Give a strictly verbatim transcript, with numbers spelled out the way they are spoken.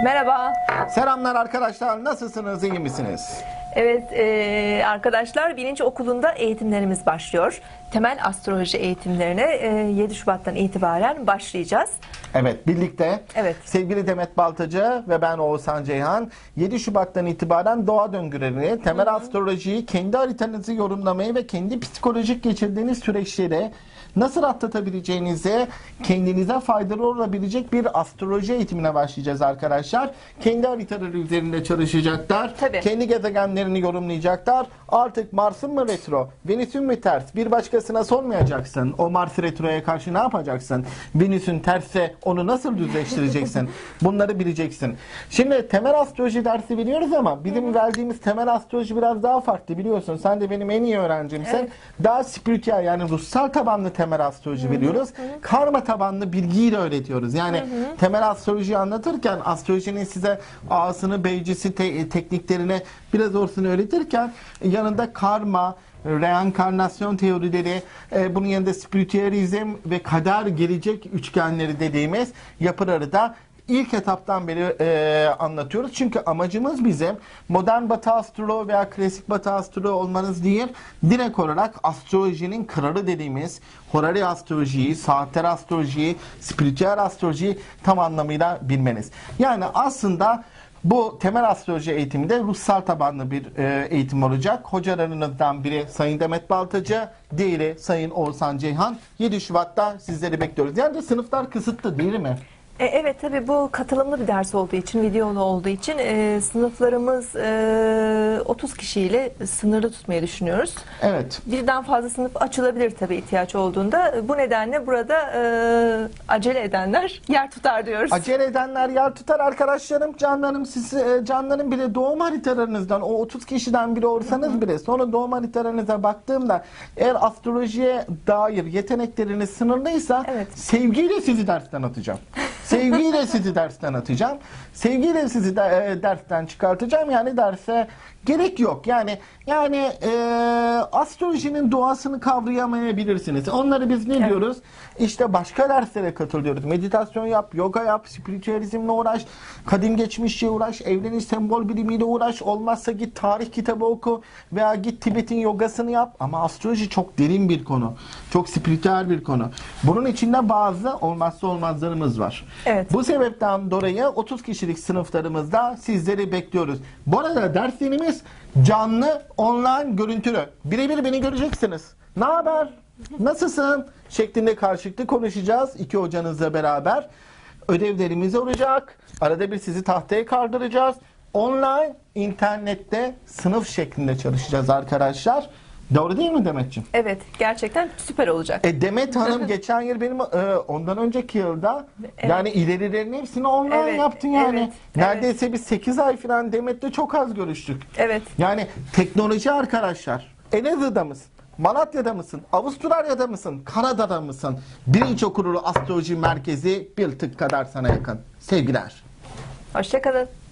Merhaba. Selamlar arkadaşlar. Nasılsınız? İyi misiniz? Evet e, arkadaşlar, Bilinç Okulu'nda eğitimlerimiz başlıyor. Temel astroloji eğitimlerine e, yedi Şubat'tan itibaren başlayacağız. Evet, birlikte Evet. sevgili Demet Baltacı ve ben Oğuzhan Ceyhan yedi Şubat'tan itibaren doğa döngülerini, temel Hı-hı. astrolojiyi, kendi haritanızı yorumlamayı ve kendi psikolojik geçirdiğiniz süreçleri nasıl atlatabileceğinizi, kendinize faydalı olabilecek bir astroloji eğitimine başlayacağız arkadaşlar. Kendi haritaları üzerinde çalışacaklar. Tabii. Kendi gezegenlerini yorumlayacaklar. Artık Mars'ın mı retro, Venüs'ün mü ters? Bir başkasına sormayacaksın. O Mars retroya karşı ne yapacaksın? Venüs'ün terse onu nasıl düzleştireceksin? Bunları bileceksin. Şimdi temel astroloji dersi biliyoruz ama bizim verdiğimiz temel astroloji biraz daha farklı, biliyorsun. Sen de benim en iyi öğrencimsin. Evet. Daha spiritüel, yani ruhsal tabanlı temel astroloji veriyoruz. Hı hı. Karma tabanlı bilgiyi de öğretiyoruz. Yani hı hı. temel astrolojiyi anlatırken, astrolojinin size ağasını, beycisi, te tekniklerini biraz olsun öğretirken yanında karma, reenkarnasyon teorileri, e, bunun yanında spiritüelizm ve kader, gelecek üçgenleri dediğimiz yapıları da İlk etaptan beri e, anlatıyoruz. Çünkü amacımız bizim modern batı astroloğu veya klasik batı astroloğu olmanız değil. Direkt olarak astrolojinin kralı dediğimiz horary astrolojiyi, saatler astrolojiyi, spiritüel astrolojiyi tam anlamıyla bilmeniz. Yani aslında bu temel astroloji eğitiminde ruhsal tabanlı bir e, eğitim olacak. Hocalarınızdan biri Sayın Demet Baltacı, diğeri Sayın Oğuzhan Ceyhan. yedi Şubat'ta sizleri bekliyoruz. Yani de sınıflar kısıtlı değil mi? E, evet, tabii bu katılımlı bir ders olduğu için, videolu olduğu için e, sınıflarımız e, otuz kişiyle sınırlı tutmayı düşünüyoruz. Evet. Birden fazla sınıf açılabilir tabii ihtiyaç olduğunda. Bu nedenle burada e, acele edenler yer tutar diyoruz. Acele edenler yer tutar arkadaşlarım, canlarım, siz e, canlarım bile doğum haritalarınızdan o otuz kişiden biri olsanız hı hı. bile sonra doğum haritalarınıza baktığımda eğer astrolojiye dair yetenekleriniz sınırlıysa evet. sevgiyle sizi dersten atacağım. Sevgiyle sizi dersten atacağım. Sevgiyle sizi de, e, dersten çıkartacağım. Yani derse gerek yok. Yani yani e, astrolojinin doğasını kavrayamayabilirsiniz. Onları biz ne evet. diyoruz? İşte başka derslere katılıyoruz. Meditasyon yap, yoga yap, spiritüalizmle uğraş, kadim geçmişle uğraş, evrenin sembol bilimiyle uğraş. Olmazsa git tarih kitabı oku veya git Tibet'in yogasını yap. Ama astroloji çok derin bir konu. Çok spiritüel bir konu. Bunun içinde bazı olmazsa olmazlarımız var. Evet. Bu sebepten dolayı otuz kişilik sınıflarımızda sizleri bekliyoruz. Bu arada derslerimiz canlı, online, görüntülü. Birebir beni göreceksiniz. Ne haber? Nasılsın? Şeklinde karşılıklı konuşacağız iki hocanızla beraber. Ödevlerimiz olacak. Arada bir sizi tahtaya kaldıracağız. Online, internette sınıf şeklinde çalışacağız arkadaşlar. Doğru değil mi Demetciğim? Evet, gerçekten süper olacak. E Demet Hanım geçen yıl benim e, ondan önceki yılda evet. yani ilerilerin hepsini online evet, yaptın yani. Evet, Neredeyse evet. biz sekiz ay falan Demet'le çok az görüştük. Evet. Yani teknoloji arkadaşlar. Elazığ'da mısın? Malatya'da mısın? Avustralya'da mısın? Kanada'da mısın? Bilinç Okulu Astroloji Merkezi bir tık kadar sana yakın. Sevgiler. Hoşça kalın.